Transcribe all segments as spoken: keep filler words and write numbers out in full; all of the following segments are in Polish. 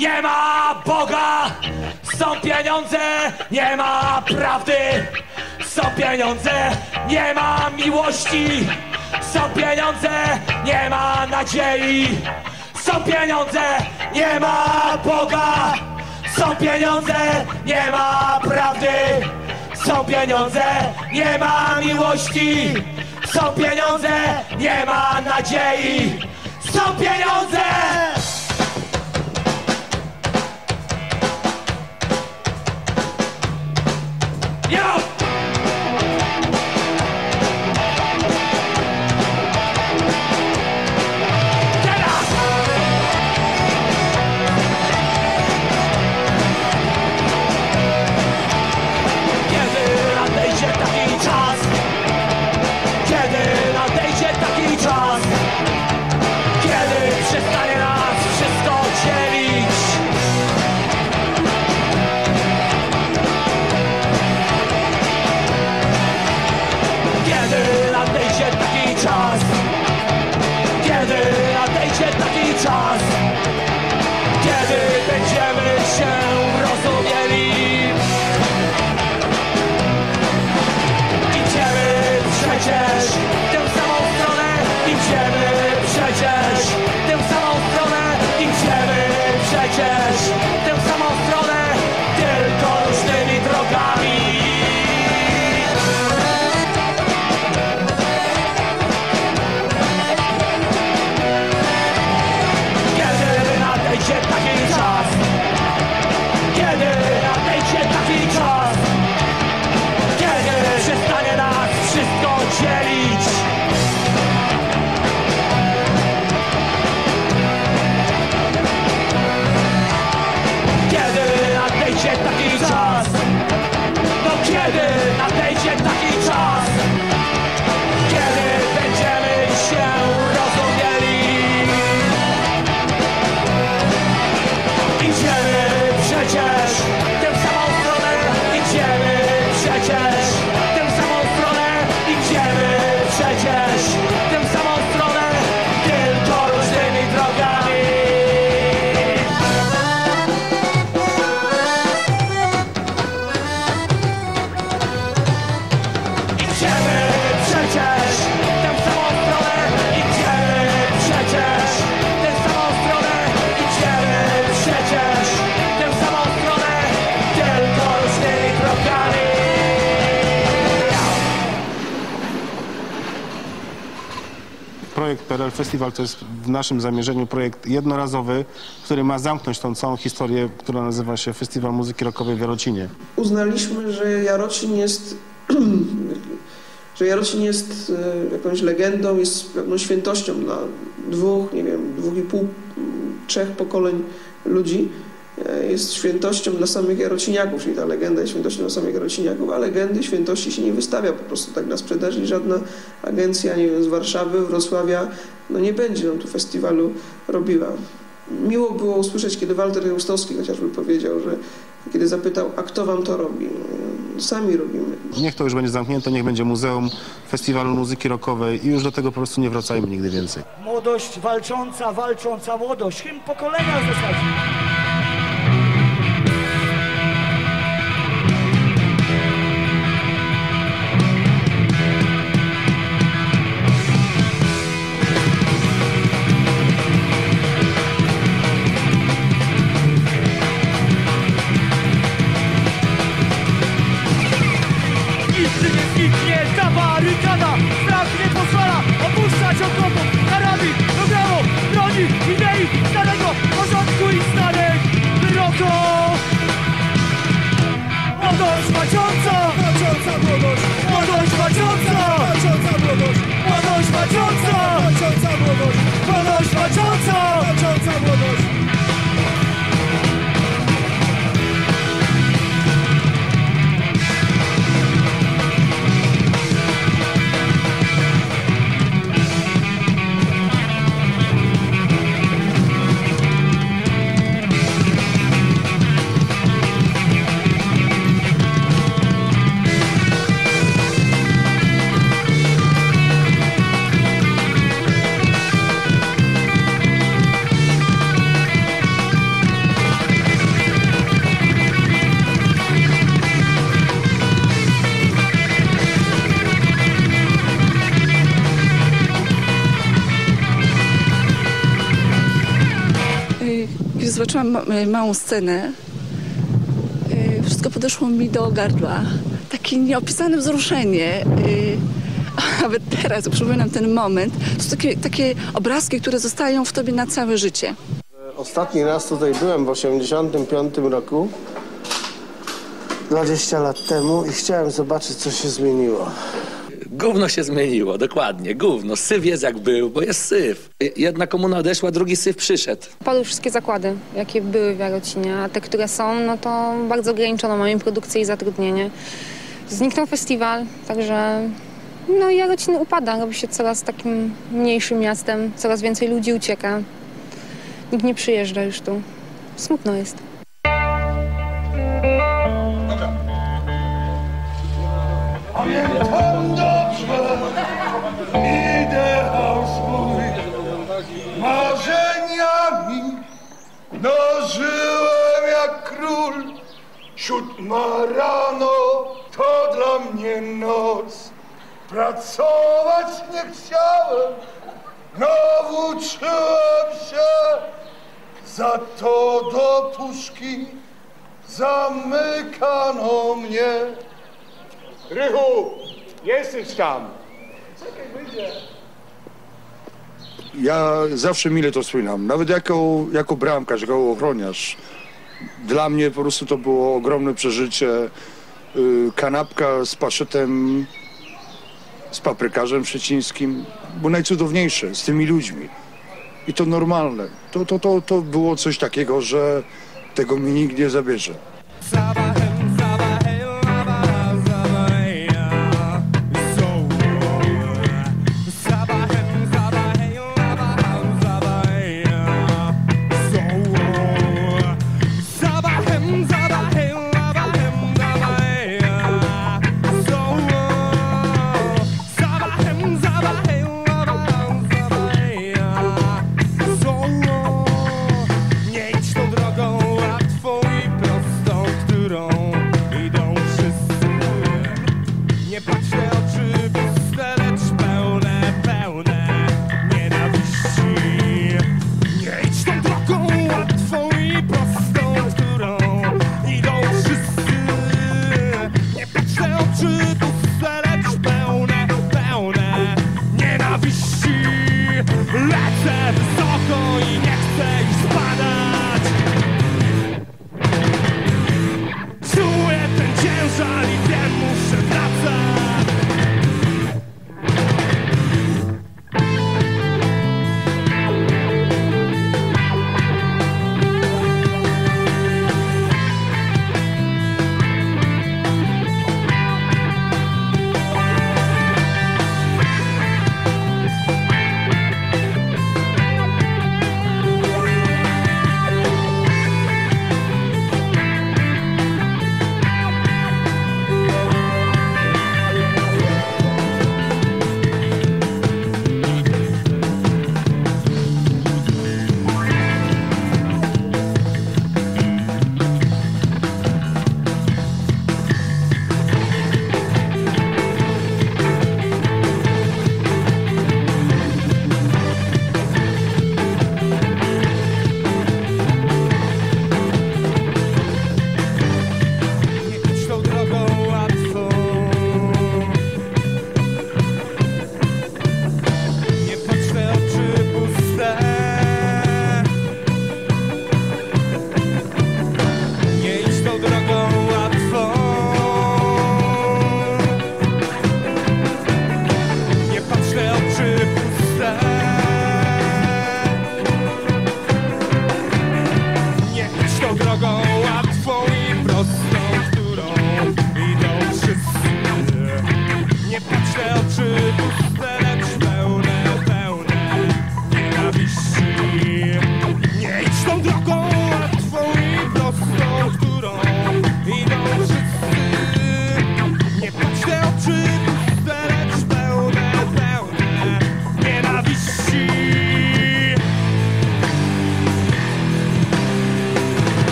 nie ma Boga. Są pieniądze, nie ma prawdy. Są pieniądze, nie ma miłości. Są pieniądze, nie ma nadziei. Są pieniądze, nie ma Boga. Są pieniądze, nie ma prawdy. Są pieniądze, nie ma miłości. Są pieniądze, nie ma nadziei. Są pieniądze! Yo! Czas, kiedy będziemy się rozumieli. Idziemy przecież w tę samą stronę. Idziemy przecież w tę samą stronę. Idziemy przecież w tę samą stronę, tylko różnymi drogami. Taki czas, kiedy nadejdzie taki czas, kiedy przestanie nas wszystko dzielić. Kiedy nadejdzie taki czas, no kiedy nadejdzie taki czas, kiedy będziemy się rozumieli. Idziemy przecież w tę samą stronę. Idziemy przecież w tę samą stronę. Idziemy przecież w tę samą stronę, tylko różnymi drogami. Idziemy przecież w tę samą stronę. Idziemy przecież w tę samą stronę. Idziemy przecież w tę samą stronę, tylko różnymi krokami. Projekt P R L Festival to jest w naszym zamierzeniu projekt jednorazowy, który ma zamknąć tą całą historię, która nazywa się Festiwal Muzyki Rockowej w Jarocinie. Uznaliśmy, że Jarocin jest, że Jarocin jest jakąś legendą, jest pewną świętością dla dwóch, nie wiem, dwóch i pół, trzech pokoleń ludzi. Jest świętością dla samych jarociniaków, czyli ta legenda jest świętością dla samych jarociniaków, a legendy, świętości się nie wystawia po prostu tak na sprzedaż i żadna agencja, nie wiem, z Warszawy, Wrocławia, no nie będzie nam tu festiwalu robiła. Miło było usłyszeć, kiedy Walter Chełstowski chociażby powiedział, że kiedy zapytał, a kto wam to robi? Sami robimy. Niech to już będzie zamknięte, niech będzie Muzeum Festiwalu Muzyki Rockowej i już do tego po prostu nie wracajmy nigdy więcej. Młodość walcząca, walcząca młodość. Hymn pokolenia w zasadzie. Barykada, strach nie pozwala opuszczać okopów, karabin, do brawo, broni, idei, starego porządku i starego. kiedy zobaczyłam ma małą scenę, yy, wszystko podeszło mi do gardła. Takie nieopisane wzruszenie. Yy, a nawet teraz, jak przypominam ten moment, to są takie, takie obrazki, które zostają w tobie na całe życie. Ostatni raz tutaj byłem w osiemdziesiątym piątym roku, dwadzieścia lat temu, i chciałem zobaczyć, co się zmieniło. Gówno się zmieniło, dokładnie, gówno. Syf jest jak był, bo jest syf. Jedna komuna odeszła, drugi syf przyszedł. Padły wszystkie zakłady, jakie były w Jarocinie, a te, które są, no to bardzo ograniczono mają produkcję i zatrudnienie. Zniknął festiwal, także no i Jarocin upada, robi się coraz takim mniejszym miastem, coraz więcej ludzi ucieka. Nikt nie przyjeżdża już tu. Smutno jest. Pamiętam dobrze ideał swój, marzeniami nożyłem jak król. Siódma rano to dla mnie noc, pracować nie chciałem, nawuczyłem się, za to do puszki zamykano mnie. Rychu, jesteś tam. Czekaj, wyjdzie. Ja zawsze mile to wspominam, nawet jako, jako bramkarz, jako ochroniarz. Dla mnie po prostu to było ogromne przeżycie. Yy, kanapka z paszetem, z paprykarzem szczecińskim, było najcudowniejsze, z tymi ludźmi. I to normalne. To, to, to, to było coś takiego, że tego mi nikt nie zabierze.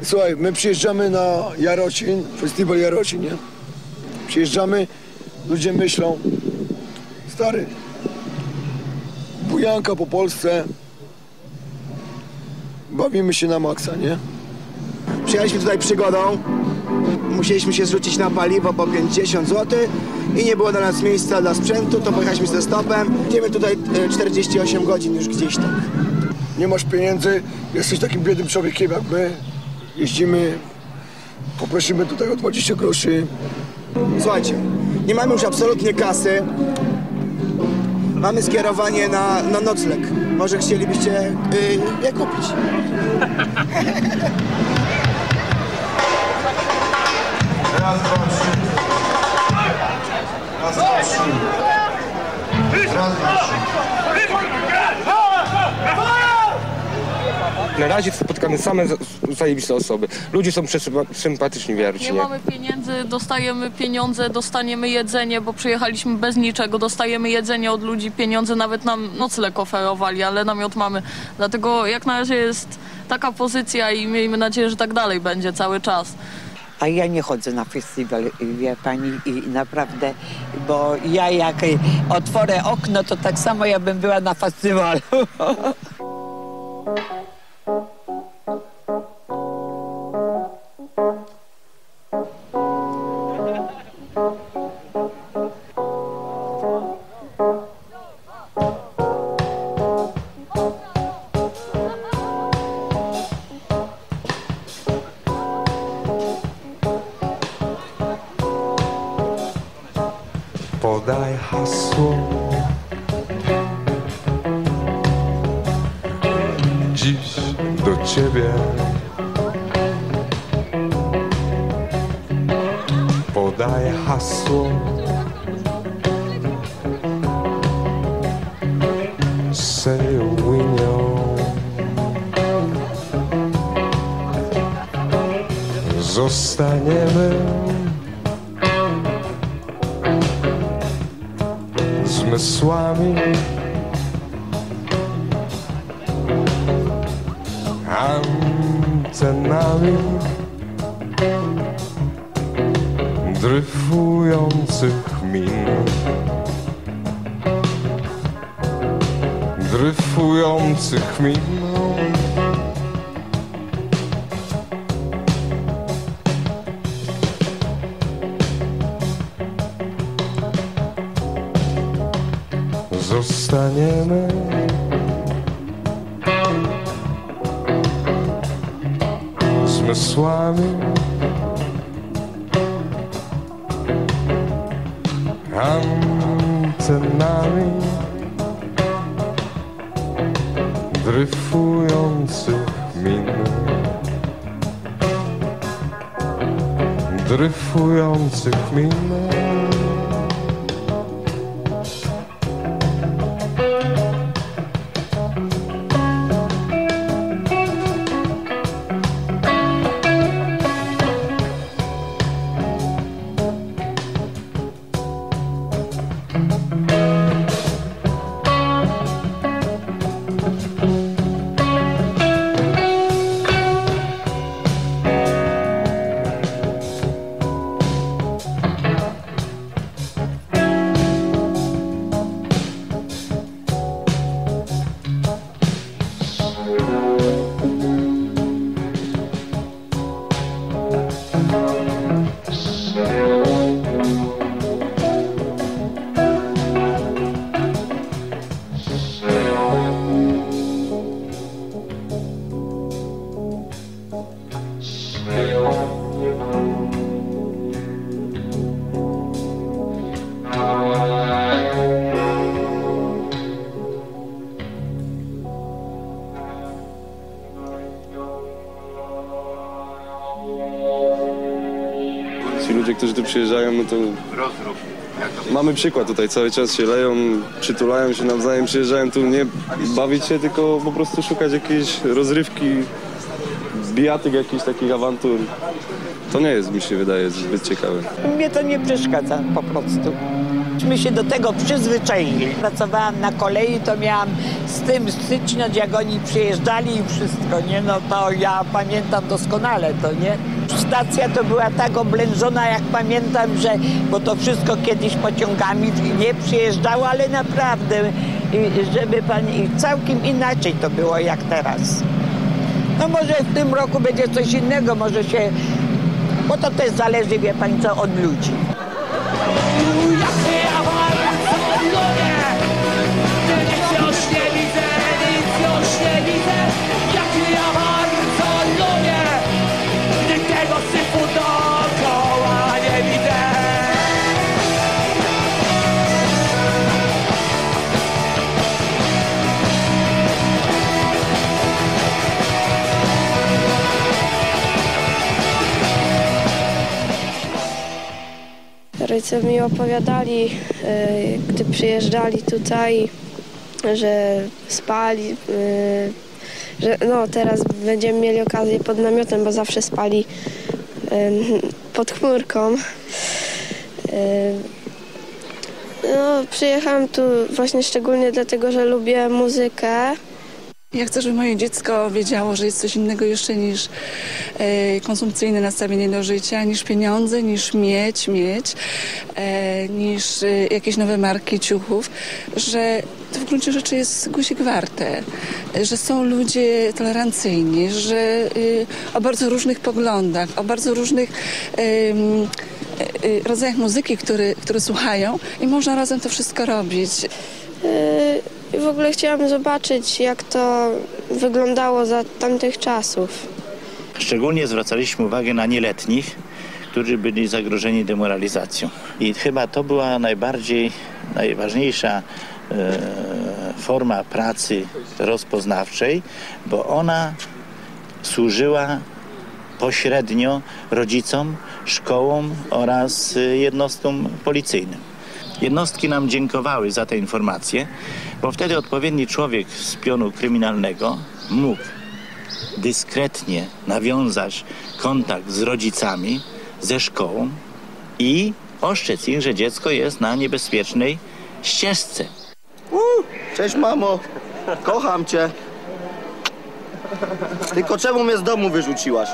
Słuchaj, my przyjeżdżamy na Jarocin, festiwal Jarocin, nie? Przyjeżdżamy, ludzie myślą, stary, bujanka po Polsce, bawimy się na maksa, nie? Przyjechaliśmy tutaj przygodą, musieliśmy się zrzucić na paliwo po pięćdziesiąt złotych i nie było dla nas miejsca dla sprzętu, to pojechaliśmy ze stopem. Idziemy tutaj czterdzieści osiem godzin już gdzieś tam. Nie masz pieniędzy, jesteś takim biednym człowiekiem jak my, jeździmy, poprosimy tutaj o dwadzieścia groszy. Słuchajcie, nie mamy już absolutnie kasy, mamy skierowanie na, na nocleg. Może chcielibyście yy, je kupić? Raz, dwa, trzy. Raz, dwa, trzy. Raz, dwa, trzy. Na razie spotkamy same zajebiste osoby. Ludzie są sympatyczni w Jarocinie. Nie mamy pieniędzy, dostajemy pieniądze, dostaniemy jedzenie, bo przyjechaliśmy bez niczego. Dostajemy jedzenie od ludzi, pieniądze, nawet nam nocleg oferowali, ale namiot mamy. Dlatego jak na razie jest taka pozycja i miejmy nadzieję, że tak dalej będzie cały czas. A ja nie chodzę na festiwal, wie pani, i naprawdę, bo ja jak otworzę okno, to tak samo ja bym była na festiwalu. Podaj hasło. Dziś do ciebie podaj hasło. Say winio. Zostaniemy zmysłami, antenami dryfujących min, dryfujących min. Zostaniemy zmysłami, antenami dryfujących min, dryfujących min. Ci ludzie, którzy tu przyjeżdżają, no to mamy przykład tutaj, cały czas się leją, przytulają się nawzajem, przyjeżdżają tu nie bawić się, tylko po prostu szukać jakiejś rozrywki, bijatyk jakichś takich awantur. To nie jest, mi się wydaje, zbyt ciekawe. Mnie to nie przeszkadza po prostu. My się do tego przyzwyczaili. Pracowałam na kolei, to miałam z tym styczność, jak oni przyjeżdżali i wszystko, nie? No to ja pamiętam doskonale to, nie? Stacja to była tak oblężona, jak pamiętam, że, bo to wszystko kiedyś pociągami nie przyjeżdżało, ale naprawdę, żeby pani, całkiem inaczej to było jak teraz. No może w tym roku będzie coś innego, może się, bo to też zależy, wie pani co, od ludzi. Rodzice mi opowiadali, gdy przyjeżdżali tutaj, że spali, że no teraz będziemy mieli okazję pod namiotem, bo zawsze spali pod chmurką. No, przyjechałam tu właśnie szczególnie dlatego, że lubię muzykę. Ja chcę, żeby moje dziecko wiedziało, że jest coś innego jeszcze niż e, konsumpcyjne nastawienie do życia, niż pieniądze, niż mieć, mieć, e, niż e, jakieś nowe marki ciuchów, że to w gruncie rzeczy jest guzik warte, że są ludzie tolerancyjni, że e, o bardzo różnych poglądach, o bardzo różnych e, e, rodzajach muzyki, które, które słuchają i można razem to wszystko robić. E I w ogóle chciałam zobaczyć, jak to wyglądało za tamtych czasów. Szczególnie zwracaliśmy uwagę na nieletnich, którzy byli zagrożeni demoralizacją. I chyba to była najbardziej, najważniejsza e, forma pracy rozpoznawczej, bo ona służyła pośrednio rodzicom, szkołom oraz jednostkom policyjnym. Jednostki nam dziękowały za te informacje, bo wtedy odpowiedni człowiek z pionu kryminalnego mógł dyskretnie nawiązać kontakt z rodzicami, ze szkołą i ostrzec ich, że dziecko jest na niebezpiecznej ścieżce. Uh, cześć mamo, kocham cię. Tylko czemu mnie z domu wyrzuciłaś?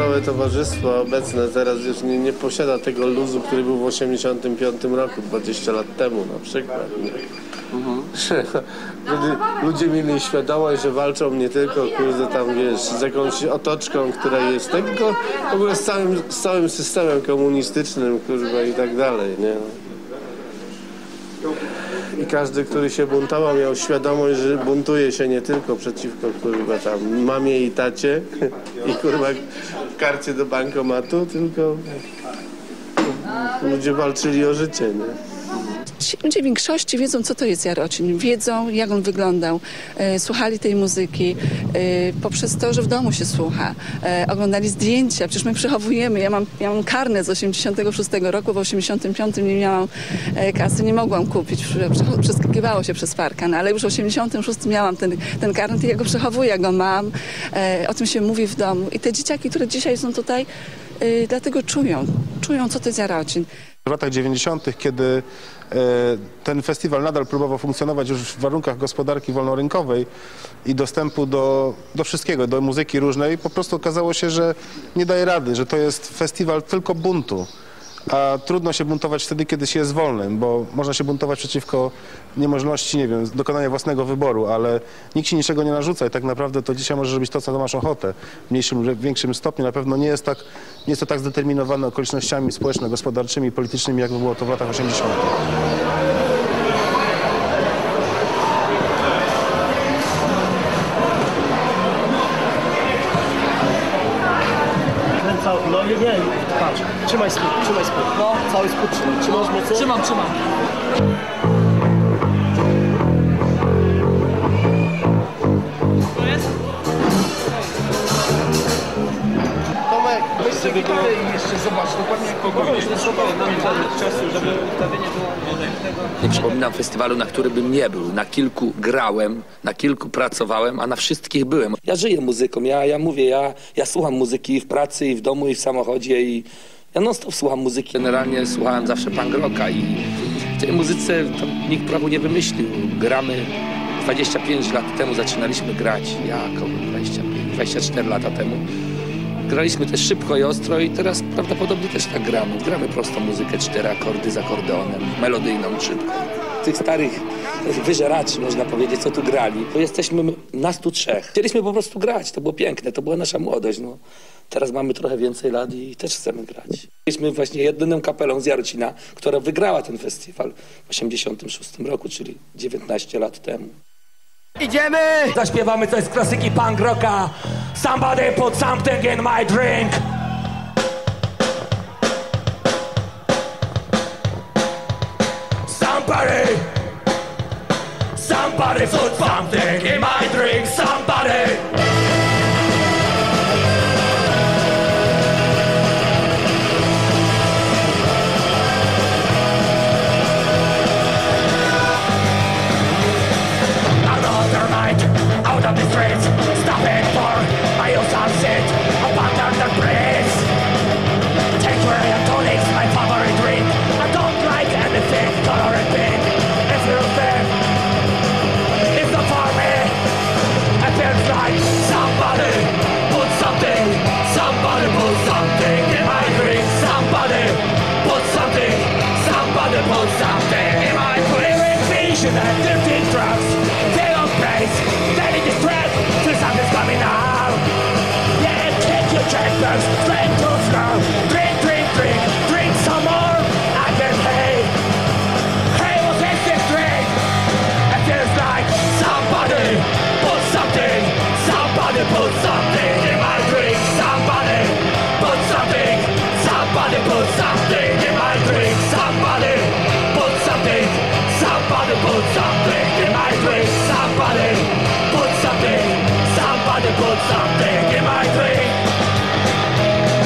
całe towarzystwo obecne teraz już nie, nie posiada tego luzu, który był w osiemdziesiątym piątym roku, dwadzieścia lat temu na przykład. Mhm. Ludzie, ludzie mieli świadomość, że walczą nie tylko, kurde, tam wiesz, z jakąś otoczką, która jest, tylko w ogóle z całym, z całym systemem komunistycznym, kurwa, i tak dalej, nie? I każdy, który się buntował, miał świadomość, że buntuje się nie tylko przeciwko, kurwa, tam mamie i tacie i, kurwa, karcie do bankomatu, tylko ludzie walczyli o życie, nie? Ci ludzie w większości wiedzą, co to jest Jarocin, wiedzą, jak on wyglądał, e, słuchali tej muzyki e, poprzez to, że w domu się słucha, e, oglądali zdjęcia, przecież my przechowujemy, ja mam, ja mam karnet z osiemdziesiątego szóstego roku, w osiemdziesiątym piątym nie miałam e, kasy, nie mogłam kupić, przeskakiwało się przez parkan, ale już w osiemdziesiątym szóstym miałam ten, ten karnet i ja go przechowuję, ja go mam, e, o tym się mówi w domu i te dzieciaki, które dzisiaj są tutaj, e, dlatego czują, czują, co to jest Jarocin. W latach dziewięćdziesiątych, kiedy e, ten festiwal nadal próbował funkcjonować już w warunkach gospodarki wolnorynkowej i dostępu do, do wszystkiego, do muzyki różnej, po prostu okazało się, że nie daje rady, że to jest festiwal tylko buntu. A trudno się buntować wtedy, kiedy się jest wolnym, bo można się buntować przeciwko niemożności, nie wiem, dokonania własnego wyboru, ale nikt ci niczego nie narzuca i tak naprawdę to dzisiaj możesz robić to, co masz ochotę. W mniejszym lub większym stopniu na pewno nie jest, tak, nie jest to tak zdeterminowane okolicznościami społeczno-gospodarczymi, politycznymi, jak było to w latach osiemdziesiątych. No nie, nie, patrz, trzymaj spód, trzymaj spód. No, cały spód trzymaj. Trzymasz mocno? Trzymam, trzymam. To jest? Tomek, weź sobie kartę i jeszcze zobacz, dokładnie jak kogo już wysłowałem nam czasu, żeby ustawienie było tego. Nie przypominam festiwalu, na którym bym nie był. Na kilku grałem, na kilku pracowałem, a na wszystkich byłem. Ja żyję muzyką, ja, ja mówię, ja, ja słucham muzyki i w pracy, i w domu, i w samochodzie, i ja non stop słucham muzyki. Generalnie słuchałem zawsze punk rocka i w tej muzyce to nikt prochu nie wymyślił. Gramy dwadzieścia pięć lat temu, zaczynaliśmy grać, ja około dwadzieścia pięć, dwadzieścia cztery lata temu. Graliśmy też szybko i ostro i teraz prawdopodobnie też tak gramy. Gramy prostą muzykę, cztery akordy z akordeonem, melodyjną, szybko. Tych starych wyżeraczy, można powiedzieć, co tu grali, to jesteśmy nas tu trzech. Chcieliśmy po prostu grać, to było piękne, to była nasza młodość. No. Teraz mamy trochę więcej lat i też chcemy grać. Byliśmy właśnie jedyną kapelą z Jarocina, która wygrała ten festiwal w osiemdziesiątym szóstym roku, czyli dziewiętnaście lat temu. Idziemy! Zaśpiewamy coś z klasyki punk rocka. Somebody put something in my drink. Somebody, somebody put something in my drink. Somebody. Out of the streets, stopping for my own sunset, abandon the breeze. Take away your tonics, my favorite drink. I don't like anything coloring pink. If you think it's not for me, it feels like somebody put something, somebody put something in my drink. Somebody put something, somebody put something in my drink. Vision and dirty drugs, they don't praise. Something's coming out. Yeah, take your checkbooks straight to snow. Drink, drink, drink, drink some more. I can pay. Hey, what's this this drink? It feels like somebody put something, somebody put something in my drink. Somebody put something, somebody put something in my drink. Somebody put something, somebody put something in my drink. Somebody put something. Somebody put something in my drink.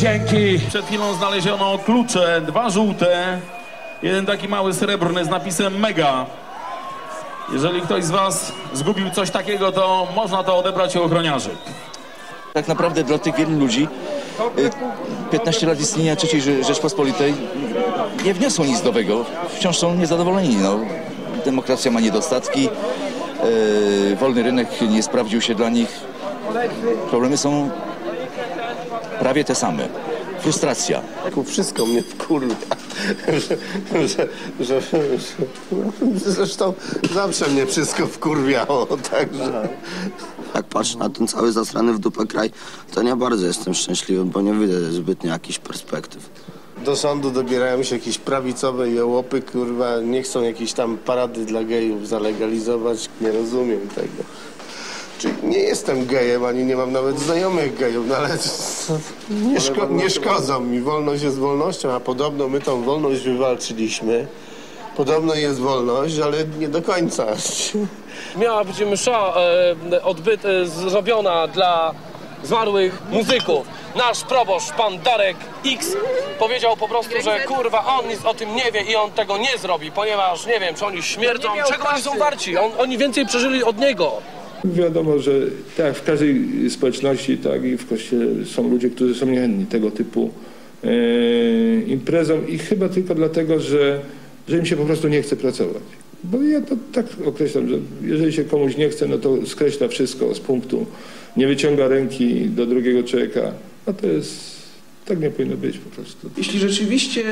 Dzięki. Przed chwilą znaleziono klucze, dwa żółte, jeden taki mały srebrny z napisem Mega. Jeżeli ktoś z was zgubił coś takiego, to można to odebrać u ochroniarzy. Tak naprawdę dla tych wielu ludzi piętnaście lat istnienia trzeciej Rzeczpospolitej nie wniosło nic nowego. Wciąż są niezadowoleni. No. Demokracja ma niedostatki, e, wolny rynek nie sprawdził się dla nich. Problemy są prawie te same. Frustracja. Wszystko mnie wkurwia. że, że, że, że, zresztą zawsze mnie wszystko wkurwiało, także... Jak patrzę na ten cały zasrany w dupę kraj, to nie bardzo jestem szczęśliwy, bo nie widzę zbytnio jakichś perspektyw. Do sądu dobierają się jakieś prawicowe jołopy, kurwa, nie chcą jakieś tam parady dla gejów zalegalizować. Nie rozumiem tego. Czyli nie jestem gejem, ani nie mam nawet znajomych gejów, no ale nie, szko nie szkodzą mi. Wolność jest wolnością, a podobno my tą wolność wywalczyliśmy. Podobno jest wolność, ale nie do końca. Miała być msza e, odbyt, e, zrobiona dla zmarłych muzyków. Nasz proboszcz, pan Darek X, powiedział po prostu, że kurwa, on nic o tym nie wie i on tego nie zrobi, ponieważ nie wiem, czy oni śmierdzą, czego oni są warci. On, oni więcej przeżyli od niego. Wiadomo, że tak jak w każdej społeczności, tak i w Kościele są ludzie, którzy są niechętni tego typu e, imprezom i chyba tylko dlatego, że, że im się po prostu nie chce pracować. Bo ja to tak określam, że jeżeli się komuś nie chce, no to skreśla wszystko z punktu, nie wyciąga ręki do drugiego człowieka, a to jest, tak nie powinno być po prostu. Jeśli rzeczywiście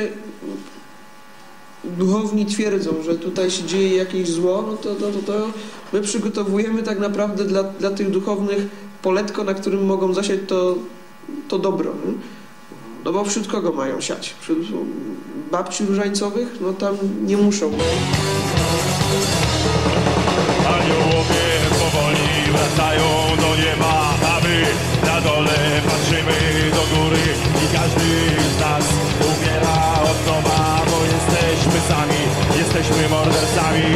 duchowni twierdzą, że tutaj się dzieje jakieś zło, no to, to, to, to my przygotowujemy tak naprawdę dla, dla tych duchownych poletko, na którym mogą zasiać to, to dobro. Nie? No bo wśród kogo mają siać? Wśród babci różańcowych? No tam nie muszą. Aniołowie powoli wracają do nieba, a my na dole patrzymy do góry i każdy z nas umiera od nowa, bo jesteśmy sami, jesteśmy mordercami.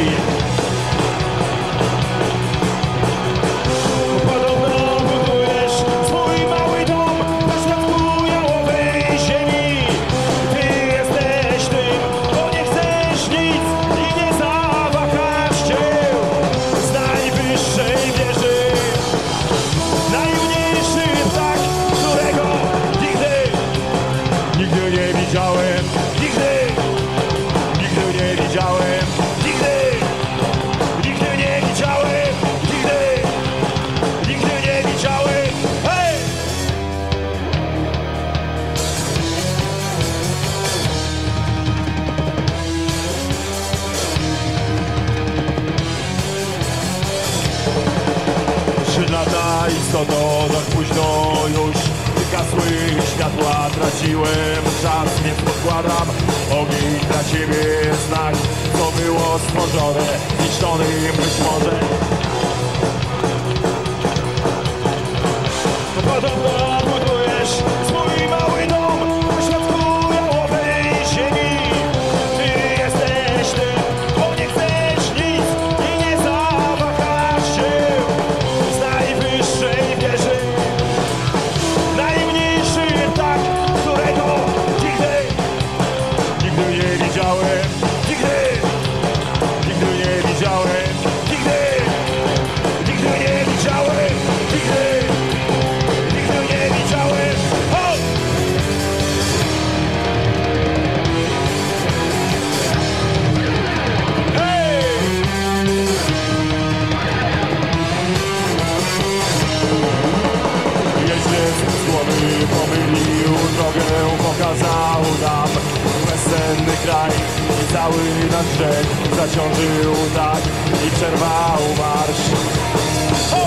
Podobno budujesz swój mały dom na środku jałowej ziemi. Ty jesteś tym, bo nie chcesz nic i nie zawahasz się z najwyższej wieży. Najmniejszy ptak, którego nigdy, nigdy nie widziałem. Nigdy, nigdy nie widziałem. Nigdy, nigdy nie widziałem. Nigdy, nigdy nie widziałem. Hej! Trzy lata istoto, tak późno już wygasły światła, traciłem czas, więc podkładam ogień dla ciebie znak, co było stworzone, zniszczony być może. Podobno budujesz swój mały dom na środku jałowej ziemi. Ty jesteś tym, bo nie chcesz nic i nie zawahasz się z najwyższej wieży. Najmniejszy ptak, którego nigdy, nigdy nie widziałem. Nigdy, nigdy nie widziałem. Nigdy, nigdy nie widziałem. Nigdy, nigdy nie widziałem. Ho! Hej! Jeździec z głowy pomylił drogę, pokazał nam bezsenny kraj i cały nasz rzek zaciążył tak i przerwał marsz. Ho!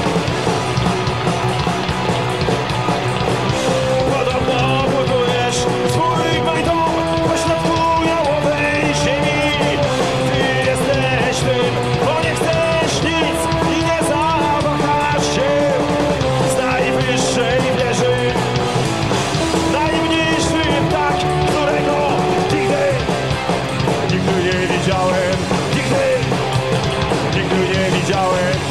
Podobno budujesz swój mały dom na środku jałowej ziemi. Ty jesteś tym, bo nie chcesz nic i nie zawahasz się z najwyższej wieży. Najmniejszy ptak, którego nigdy, nigdy nie widziałem. Nigdy, nigdy nie widziałem.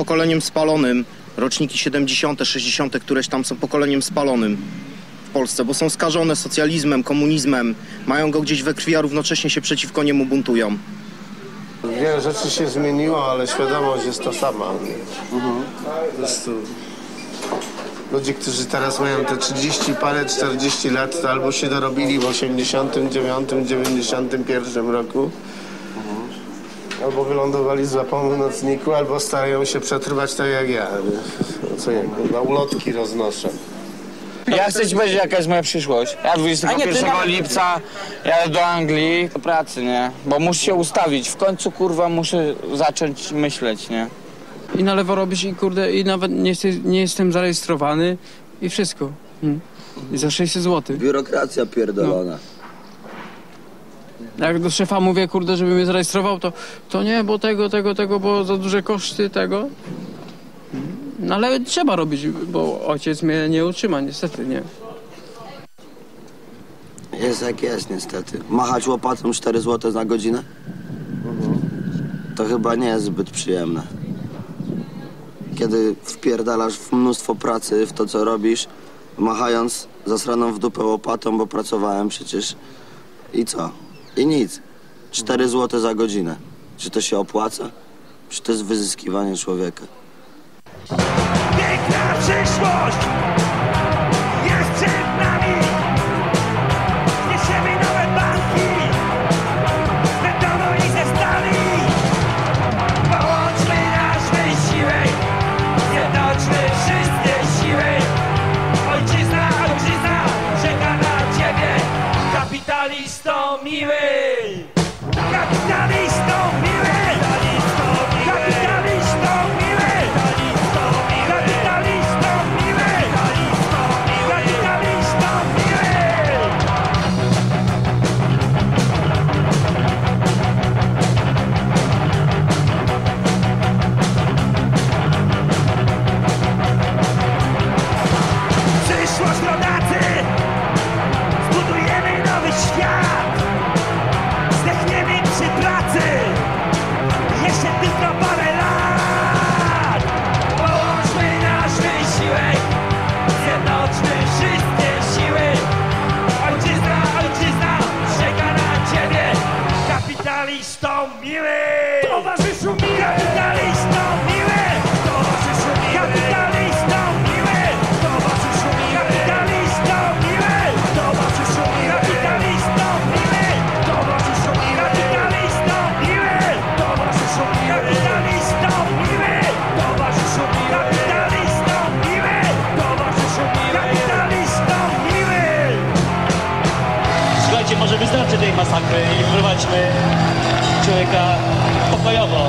pokoleniem spalonym. Roczniki siedemdziesiąte, sześćdziesiąte, któreś tam są pokoleniem spalonym w Polsce, bo są skażone socjalizmem, komunizmem, mają go gdzieś we krwi, a równocześnie się przeciwko niemu buntują. Wiele rzeczy się zmieniło, ale świadomość jest ta sama. Mhm. Po prostu ludzie, którzy teraz mają te trzydzieści parę, czterdzieści lat, to albo się dorobili w osiemdziesiątym dziewiątym, dziewięćdziesiątym pierwszym roku, albo wylądowali z łapą w nocniku, albo starają się przetrwać tak jak ja. Co ja, na ulotki roznoszę. Ja chcę ci powiedzieć, jaka jest moja przyszłość. Ja dwudziestego pierwszego lipca jadę do Anglii do pracy, nie? Bo muszę się ustawić. W końcu, kurwa, muszę zacząć myśleć, nie? I na lewo robisz i kurde, i nawet nie, jest, nie jestem zarejestrowany i wszystko. Hmm. I za sześćset złotych. Biurokracja pierdolona. No. Jak do szefa mówię, kurde, żeby mnie zarejestrował, to, to nie, bo tego, tego, tego, bo za duże koszty tego. No ale trzeba robić, bo ojciec mnie nie utrzyma, niestety, nie. Jest jak jest, niestety. Machać łopatą cztery złote za godzinę? To chyba nie jest zbyt przyjemne. Kiedy wpierdalasz w mnóstwo pracy w to, co robisz, machając zasraną w dupę łopatą, bo pracowałem przecież. I co? I nic. cztery złote za godzinę. Czy to się opłaca? Czy to jest wyzyskiwanie człowieka? Piękna przyszłość jest przed nami. Zniesiemy nowe banki z betonu i ze stali. Połączmy nasz wysiłek, zjednoczmy wszystkie siły. Ojczyzna, ojczyzna czeka na ciebie. Kapitalistom miły. Kapitalistom miły. Kapitalistom miły. Przyszłość rodacy, zbudujemy nowy świat. Zdechniemy przy pracy, jeszcze tylko parę lat. Połączmy nasz wysiłek, zjednoczmy wszystkie siły. Ojczyzna, ojczyzna czeka na ciebie. Kapitalistom miły. Towarzyszu miły. Kapitalistom miły. Towarzyszu miły. Kapitalistom miły. Towarzyszu miły. Kapitalistom miły. Towarzyszu miły. Kapitalistom miły. Towarzyszu miły. Kapitalistom miły. Towarzyszu miły. Kapitalistom miły. Towarzyszu miły. Kapitalistom miły. Towarzyszu miły. Kapitalistom miły. Słuchajcie, może wystarczy tej masakry i wprowadźmy człowieka pokojowo.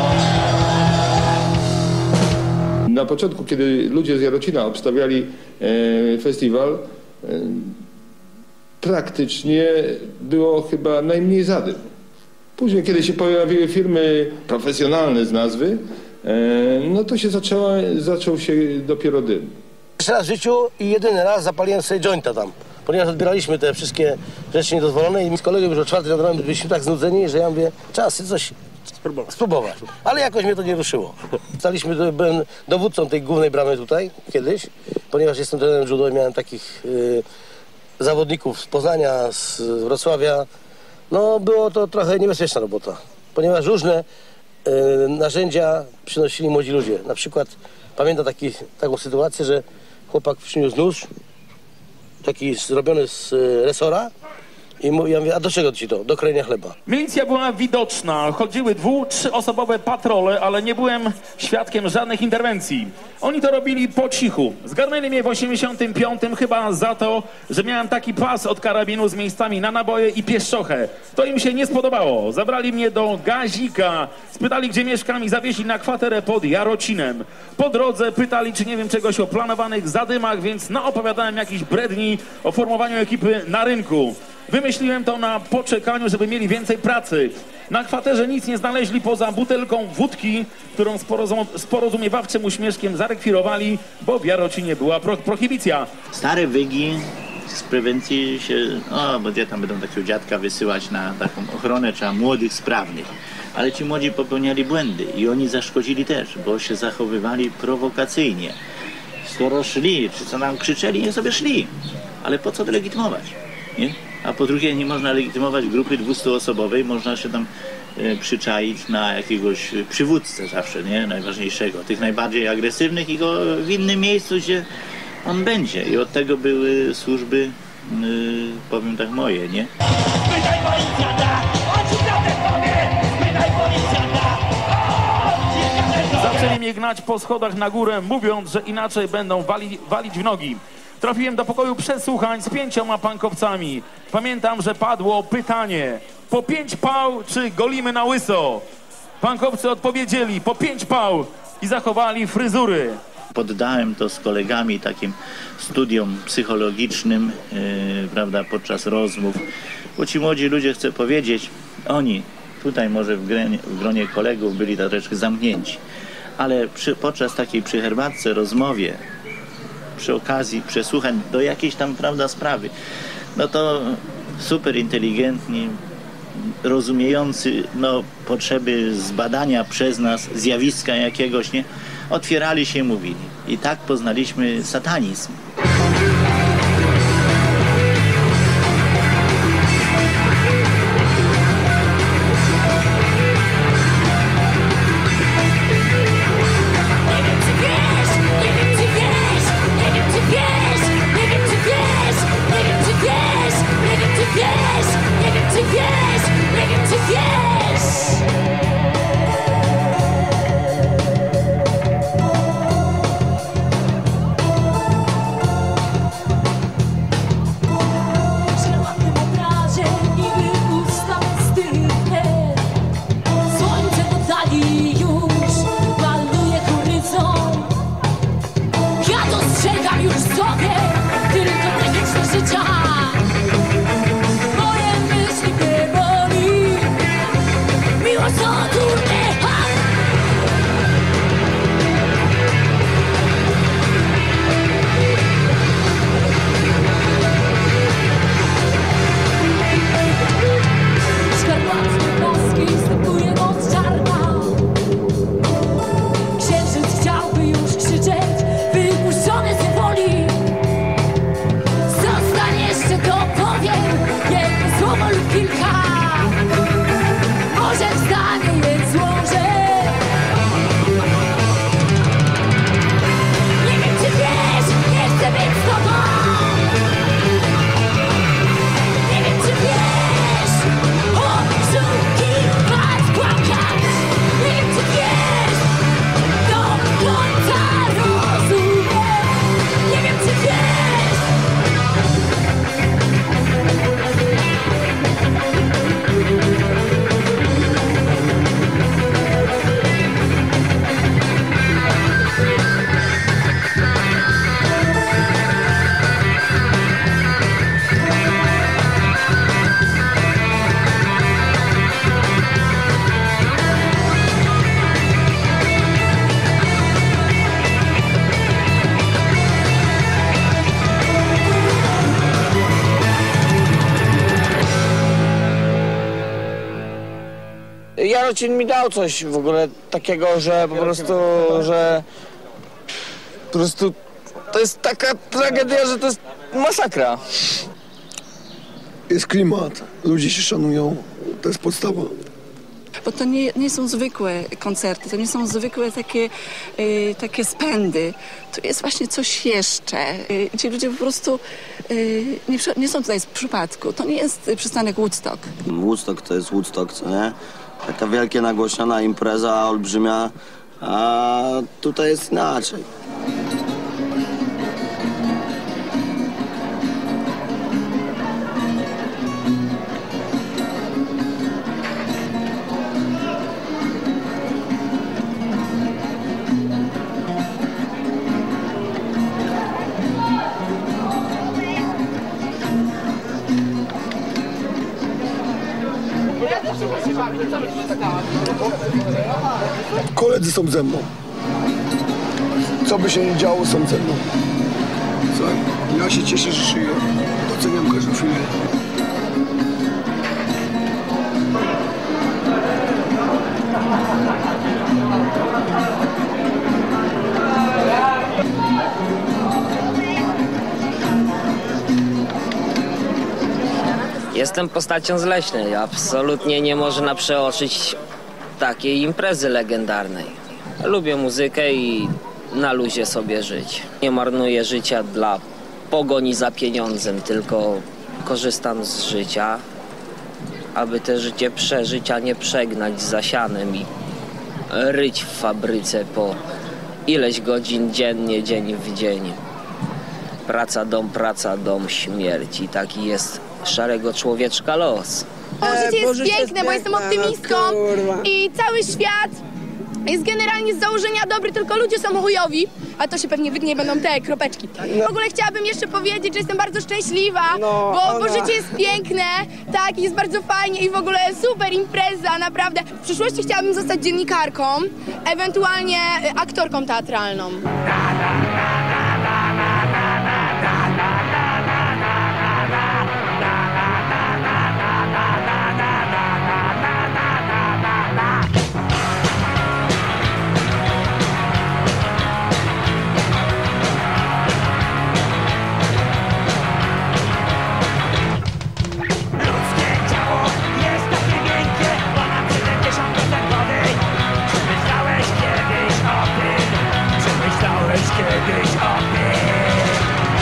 Na początku, kiedy ludzie z Jarocina obstawiali e, festiwal, e, praktycznie było chyba najmniej zadym. Później, kiedy się pojawiły firmy profesjonalne z nazwy, e, no to się zaczęła, zaczął się dopiero dym. Jeszcze raz w życiu i jedyny raz zapaliłem sobie jointa tam, ponieważ odbieraliśmy te wszystkie rzeczy niedozwolone i z kolegą już o czwartej nad ranem byliśmy tak znudzeni, że ja mówię, czas coś spróbować. spróbować. Ale jakoś mnie to nie ruszyło. Staliśmy, byłem dowódcą tej głównej bramy tutaj kiedyś, ponieważ jestem trenerem judo i miałem takich y, zawodników z Poznania, z Wrocławia. No było to trochę niebezpieczna robota, ponieważ różne y, narzędzia przynosili młodzi ludzie. Na przykład pamiętam taki, taką sytuację, że chłopak przyniósł nóż, taki zrobiony z y, resora. I mu, ja mówię, a do czego ci to? Do krojenia chleba. Milicja była widoczna. Chodziły dwu-, trzyosobowe patrole, ale nie byłem świadkiem żadnych interwencji. Oni to robili po cichu. Zgarnęli mnie w osiemdziesiątym piątym chyba za to, że miałem taki pas od karabinu z miejscami na naboje i pieszczochę. To im się nie spodobało. Zabrali mnie do Gazika. Spytali, gdzie mieszkam i zawiesili na kwaterę pod Jarocinem. Po drodze pytali, czy nie wiem czegoś o planowanych zadymach, więc naopowiadałem jakichś bredni o formowaniu ekipy na rynku. Wymyśliłem to na poczekaniu, żeby mieli więcej pracy. Na kwaterze nic nie znaleźli poza butelką wódki, którą z, porozum z porozumiewawczym uśmieszkiem zarekwirowali, bo w Jarocinie była pro prohibicja. Stare wygi z prewencji się, o, bo gdzie tam będą takiego dziadka wysyłać na taką ochronę, trzeba młodych, sprawnych. ale ci młodzi popełniali błędy i oni zaszkodzili też, bo się zachowywali prowokacyjnie. Skoro szli, czy co nam krzyczeli, nie sobie szli, ale po co to legitymować, nie? A po drugie, nie można legitymować grupy dwustuosobowej, można się tam e, przyczaić na jakiegoś przywódcę zawsze, nie? Najważniejszego, tych najbardziej agresywnych i go w innym miejscu, gdzie on będzie. I od tego były służby, y, powiem tak, moje, nie? Spytaj policjanta, on ci prawdę powie! Spytaj policjanta, Zaczęli mnie gnać po schodach na górę, mówiąc, że inaczej będą wali, walić w nogi. Trafiłem do pokoju przesłuchań z pięcioma pankowcami. Pamiętam, że padło pytanie: po pięć pał czy golimy na łyso? Pankowcy odpowiedzieli: po pięć pał i zachowali fryzury. Poddałem to z kolegami takim studiom psychologicznym, yy, prawda, podczas rozmów. Bo ci młodzi ludzie, chcę powiedzieć, oni tutaj może w gronie, w gronie kolegów byli troszeczkę zamknięci, ale przy, podczas takiej przy herbatce rozmowie, przy okazji przesłuchań do jakiejś tam, prawda, sprawy, no to super inteligentni, rozumiejący no, potrzeby zbadania przez nas zjawiska jakiegoś, nie? Otwierali się i mówili. I tak poznaliśmy satanizm. Jarocin mi dał coś w ogóle takiego, że po prostu, że po prostu to jest taka tragedia, że to jest masakra. Jest klimat, ludzie się szanują, to jest podstawa. Bo to nie, nie są zwykłe koncerty, to nie są zwykłe takie, y, takie spędy. To jest właśnie coś jeszcze. Y, ci ludzie po prostu y, nie, nie są tutaj z przypadku. To nie jest przystanek Woodstock. Woodstock to jest Woodstock, co nie? Taka wielkie, nagłośniona impreza, olbrzymia, a tutaj jest inaczej. Koledzy są ze mną. Co by się nie działo, są ze mną. Słuchaj, ja się cieszę, że żyję. Doceniam każdą chwilę. jestem postacią z Leśnej. Absolutnie nie można przeoczyć takiej imprezy legendarnej. Lubię muzykę i na luzie sobie żyć. Nie marnuję życia dla pogoni za pieniądzem, tylko korzystam z życia, aby te życie przeżyć, a nie przegnać za sianem i ryć w fabryce po ileś godzin dziennie, dzień w dzień. Praca, dom, praca, dom, śmierć. I taki jest szarego człowieczka los. Bo życie jest bo życie piękne, jest bo jestem piękne, optymistką no kurwa. i cały świat jest generalnie z założenia dobry, tylko ludzie są chujowi, a to się pewnie wygnie, będą te kropeczki. W ogóle chciałabym jeszcze powiedzieć, że jestem bardzo szczęśliwa, No, bo, bo ona- życie jest piękne, tak, jest bardzo fajnie i w ogóle super impreza, naprawdę. W przyszłości chciałabym zostać dziennikarką, ewentualnie y, aktorką teatralną. Kiedyś o tym.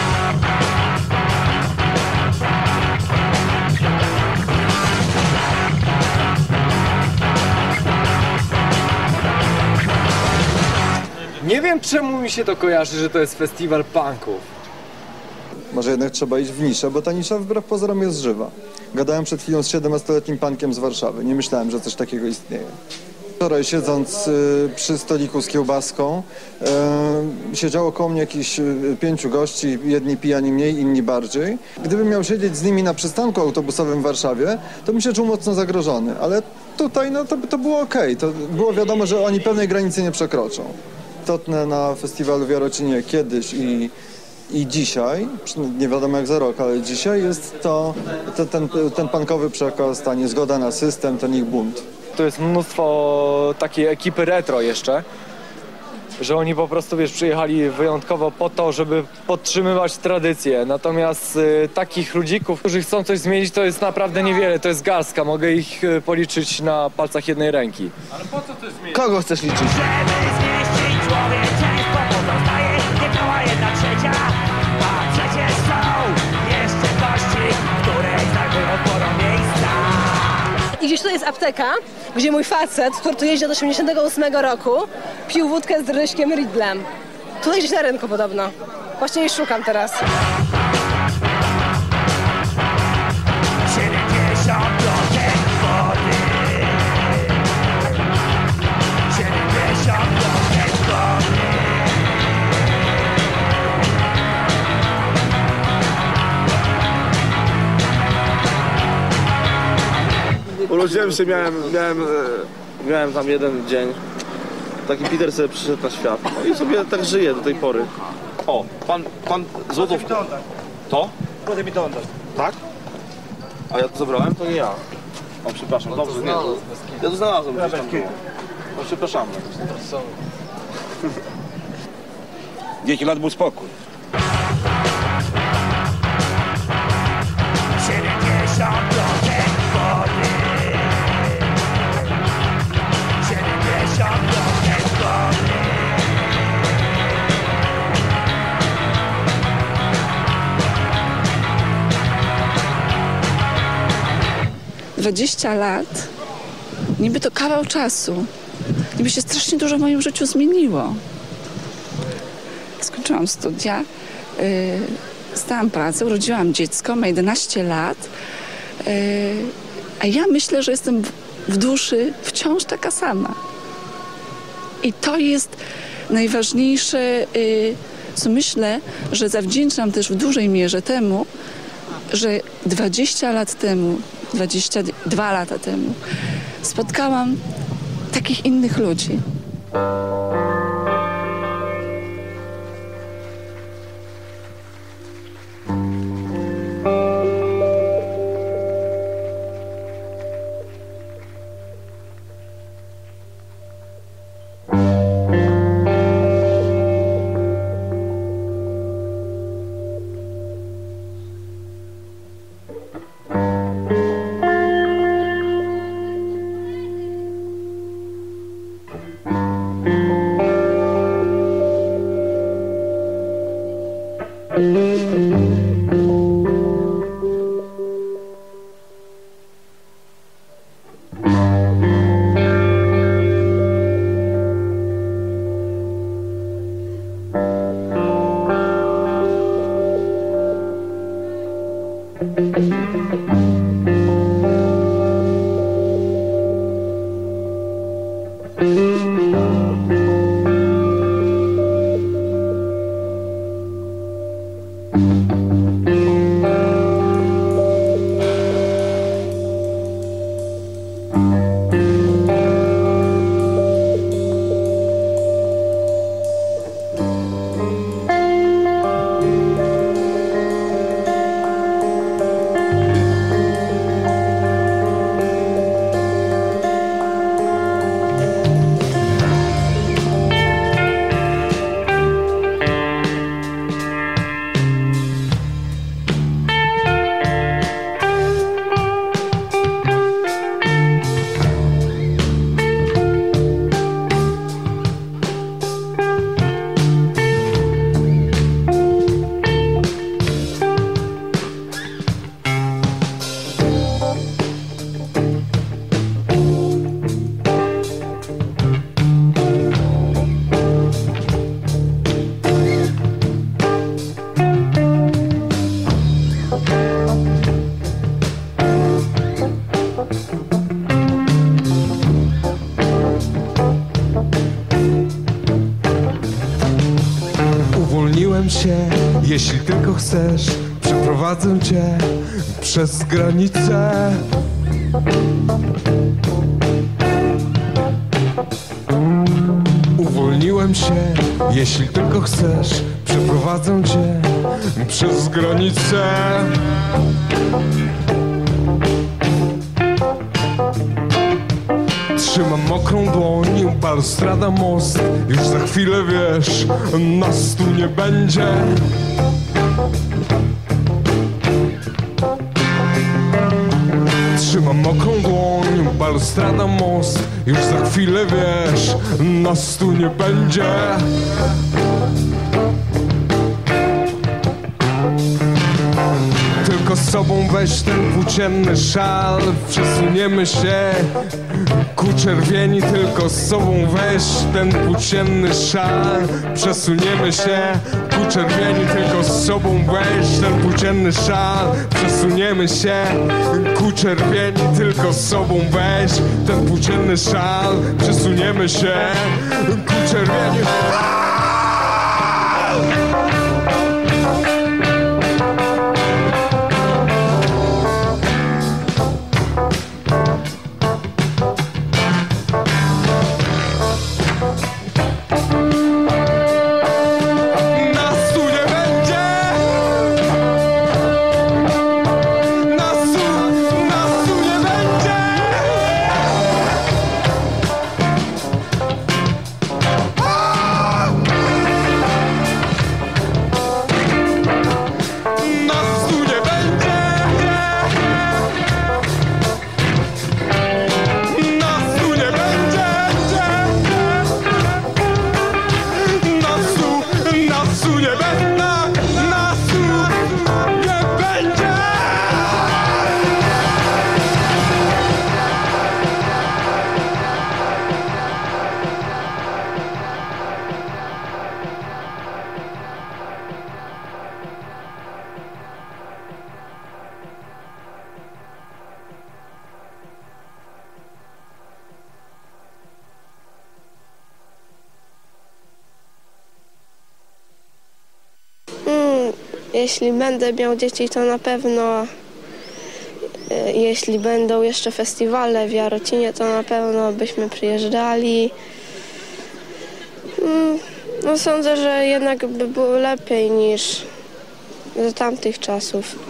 Nie wiem, czemu mi się to kojarzy, że to jest festiwal punków. Może jednak trzeba iść w niszę, bo ta nisza wbrew pozorom jest żywa. Gadałem przed chwilą z siedemnastoletnim punkiem z Warszawy. Nie myślałem, że coś takiego istnieje. Wczoraj siedząc y, przy stoliku z kiełbaską y, siedziało koło mnie jakieś y, pięciu gości, jedni pijani mniej, inni bardziej. Gdybym miał siedzieć z nimi na przystanku autobusowym w Warszawie, to bym się czuł mocno zagrożony, ale tutaj no, to, to było okej. To było wiadomo, że oni pewnej granicy nie przekroczą. Istotne na festiwalu w Jarocinie kiedyś i I dzisiaj, nie wiadomo jak za rok, ale dzisiaj jest to, to ten, ten punkowy przekaz, ta niezgoda na system, ten ich bunt. To jest mnóstwo takiej ekipy retro jeszcze, że oni po prostu, wiesz, przyjechali wyjątkowo po to, żeby podtrzymywać tradycję. Natomiast y, takich ludzików, którzy chcą coś zmienić, to jest naprawdę niewiele, to jest garstka. Mogę ich y, policzyć na palcach jednej ręki. Ale po co to zmienić? Kogo chcesz liczyć? Żeby zmieścić człowieczeństwo, pozostaje niecała jedna trzecia. A przecież są jeszcze kości, które znajdują sporo miejsca. I gdzieś tutaj jest apteka, gdzie mój facet, który tu jeździ od osiemdziesiątego ósmego roku, pił wódkę z Ryśkiem Ridlem. Tutaj gdzieś na rynku podobno. Właśnie jej szukam teraz. siedemdziesiąt procent wody. siedemdziesiąt procent wody. Urodziłem się, miałem, miałem, e, miałem tam jeden dzień. Taki Peter sobie przyszedł na świat. No i sobie tak żyje do tej pory. O, pan, pan Złotów. To? Proszę mi to oddać. Tak? A ja to zabrałem? To nie ja. O, przepraszam, dobrze, nie. To, ja to znalazłem gdzieś tam było. No, przepraszam. Dzieci lat był spokój. siedemdziesiąt procent wody. siedemdziesiąt procent wody. dwadzieścia lat, niby to kawał czasu. Niby się strasznie dużo w moim życiu zmieniło. Skończyłam studia, yy, dostałam pracę, urodziłam dziecko, ma jedenaście lat, yy, a ja myślę, że jestem w, w duszy wciąż taka sama. I to jest najważniejsze, yy, co myślę, że zawdzięczam też w dużej mierze temu, że dwadzieścia lat temu, dwadzieścia dwa lata temu spotkałam takich innych ludzi. Się, jeśli tylko chcesz, przeprowadzę cię przez granicę. Uwolniłem się, jeśli tylko chcesz, przeprowadzę cię przez granicę. Trzymam mokrą dłoń, balustrada, most. Już za chwilę wiesz, nas tu nie będzie. Trzymam mokrą dłoń, balustrada, most. Już za chwilę wiesz, nas tu nie będzie. Tylko z sobą weź ten płócienny szal. Przesuniemy się ku czerwieni, tylko z sobą weź ten płócienny szal. Przesuniemy się ku czerwieni, tylko z sobą weź ten płócienny szal. Przesuniemy się ku czerwieni, tylko z sobą weź ten płócienny szal. Przesuniemy się ku czerwieni. Jeśli będę miał dzieci, to na pewno, jeśli będą jeszcze festiwale w Jarocinie, to na pewno byśmy przyjeżdżali. No sądzę, że jednak by było lepiej niż za tamtych czasów.